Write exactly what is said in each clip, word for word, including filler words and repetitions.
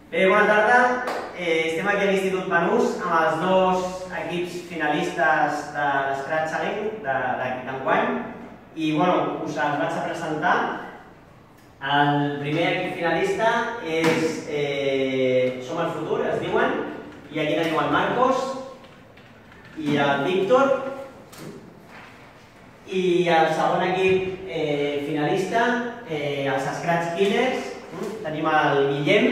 Bé, bona tarda. Eh, estem aquí a l'Institut Banús amb els dos equips finalistes de l'Scratch Challenge d'enguany i bueno, us els vaig a presentar. El primer equip finalista és eh, Som el futur, es diuen, i aquí teniu el Marcos i el Víctor. I el segon equip eh, finalista, eh, els Scratch Killers, tenim el Guillem,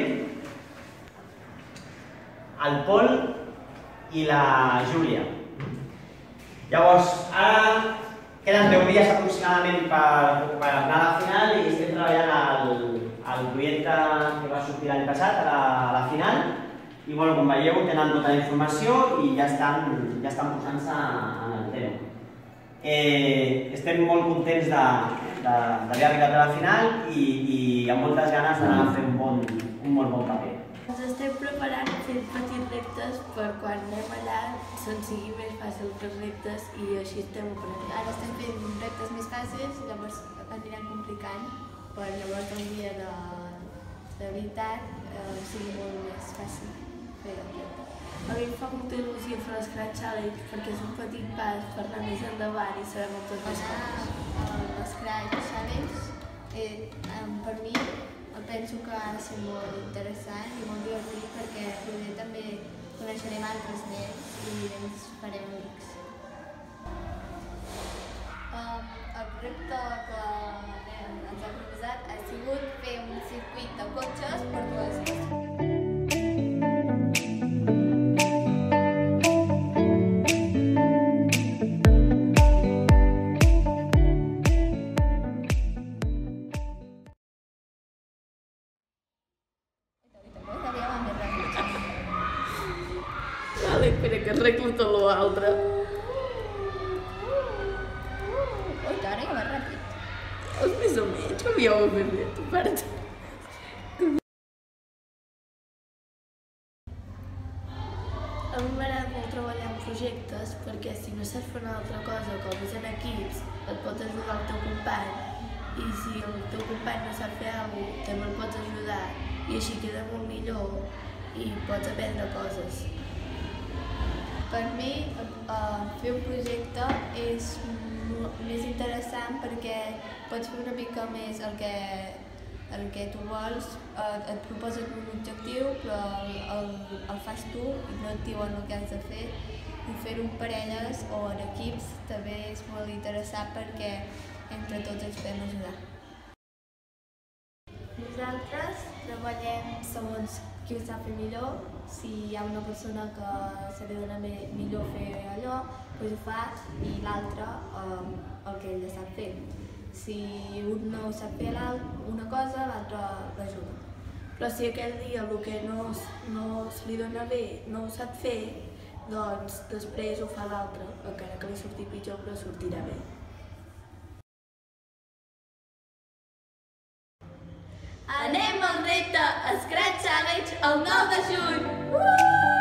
el Pol i la Júlia. Llavors, ara queden deu dies aproximadament per, per anar a la final i estem treballant el, el projecte que va sortir l'any passat a la, a la final. I bueno, com veieu, tenen tota la informació i ja estan, ja estan posant-se en el tema. Eh, estem molt contents d'haver arribat a la final i, i amb moltes ganes d'anar a fer un, bon, un molt bon paper. Ens estem preparant fent petits reptes per quan anem allà se'ns sigui més fàcil que els reptes i així estem aprenent. Ara estem fent reptes més fàcils, llavors anirem complicant per llavors un dia de, de veritat eh, sigui molt més fàcil fer el repte. A mi em fa molta il·lusió fer l'Scratch Challenge perquè és un petit pas per anar més endavant i saber moltes més coses. L'Scratch Challenge eh, per mi penso que ha de ser molt interessant i molt divertit perquè potser també coneixerem altres nens i ens farem amics. Um, el repte que ens ha proposat ha sigut fer un circuit de cotxes per dues coses. Vale, espera que arreglo tot l'altre. Ui, que ara ja va ràpid. És més o menys, com ja ho he fet, part. A mi m'agrada molt treballar en projectes perquè si no saps fer una altra cosa com és en equips et pot ajudar el teu company i si el teu company no sap fer alguna cosa també el pots ajudar i així queda molt millor i pots aprendre coses. Per mi, uh, fer un projecte és més interessant perquè pots fer una mica més el que, el que tu vols, uh, et proposes un objectiu però el, el, el fas tu i no et diuen el que has de fer. I fer-ho en parelles o en equips també és molt interessant perquè entre tots ens podem ajudar. Nosaltres treballem segons qui ho sap fer millor. Si hi ha una persona que se li dona millor fer allò, doncs ho fa i l'altre um, el que ella sap fer. Si un no sap fer una cosa, l'altre l'ajuda. Però si aquell dia el que no, no se li dona bé no ho sap fer, doncs després ho fa l'altre, encara que li surti pitjor però sortirà bé. Anem al repte Scratch Challenge el nou de juny!